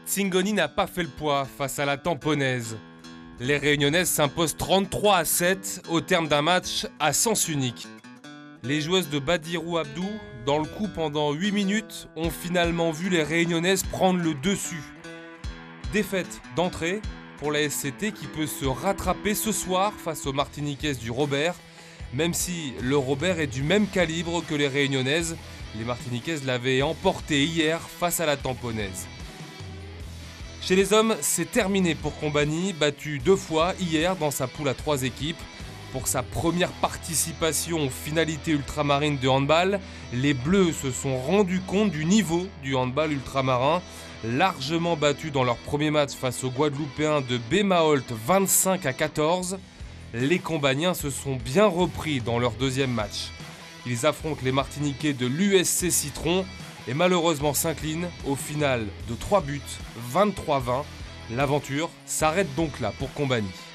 Tsingoni n'a pas fait le poids face à la Tamponaise. Les Réunionnaises s'imposent 33-7 au terme d'un match à sens unique. Les joueuses de Badirou Abdou, dans le coup pendant 8 minutes, ont finalement vu les Réunionnaises prendre le dessus. Défaite d'entrée pour la SCT qui peut se rattraper ce soir face aux Martiniquaises du Robert, même si le Robert est du même calibre que les Réunionnaises. Les Martiniquaises l'avaient emporté hier face à la Tamponaise. Chez les hommes, c'est terminé pour Combani, battu 2 fois hier dans sa poule à 3 équipes. Pour sa première participation aux finalités ultramarines de handball, les Bleus se sont rendus compte du niveau du handball ultramarin, largement battus dans leur premier match face aux Guadeloupéens de Bémaholt 25-14. Les Combaniens se sont bien repris dans leur deuxième match. Ils affrontent les Martiniquais de l'USC Citron et malheureusement s'inclinent au final de 3 buts, 23-20. L'aventure s'arrête donc là pour Combani.